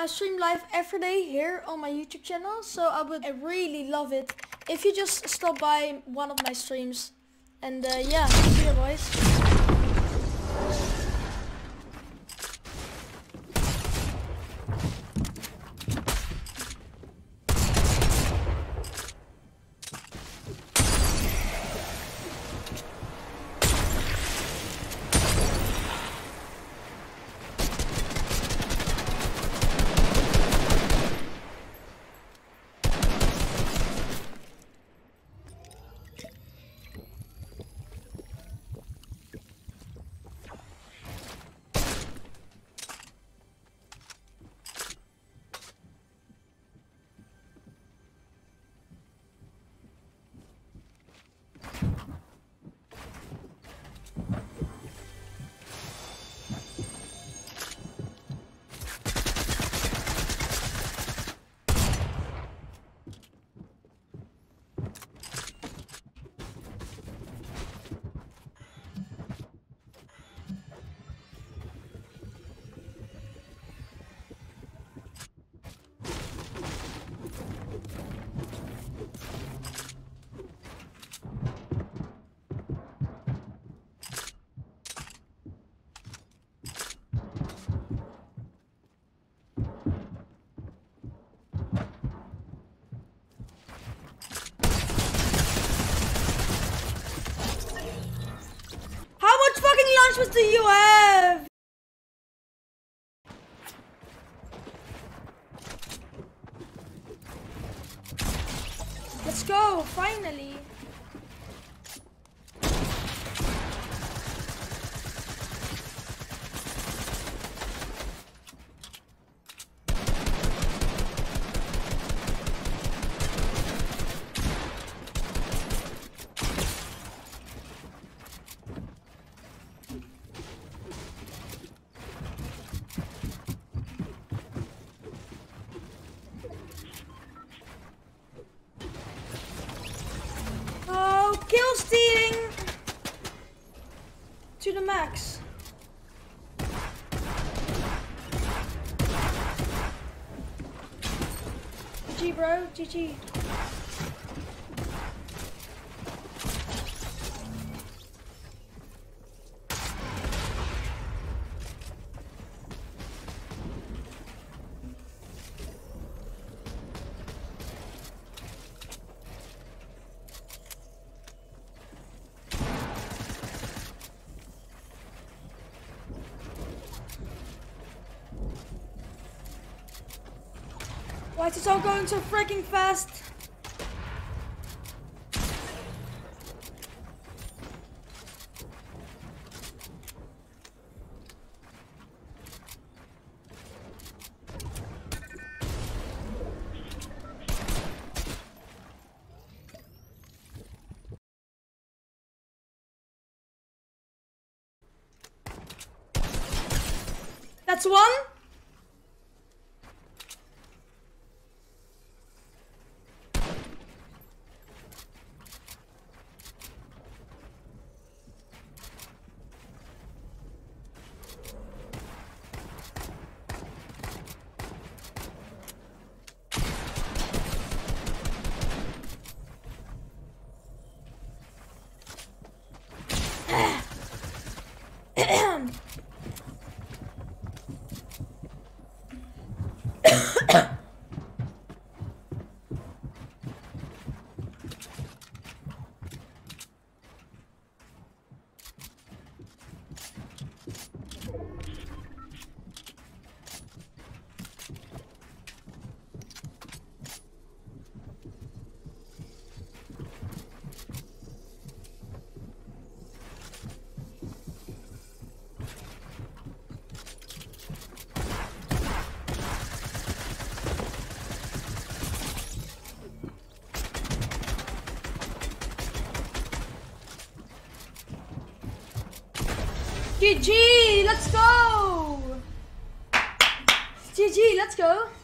I stream live every day here on my YouTube channel, so I would really love it if you just stop by one of my streams. And yeah, see you boys. What do you have? Let's go, finally. Kill stealing to the max. GG bro, GG. Why is it all going so freaking fast? That's one. GG, let's go! GG, let's go!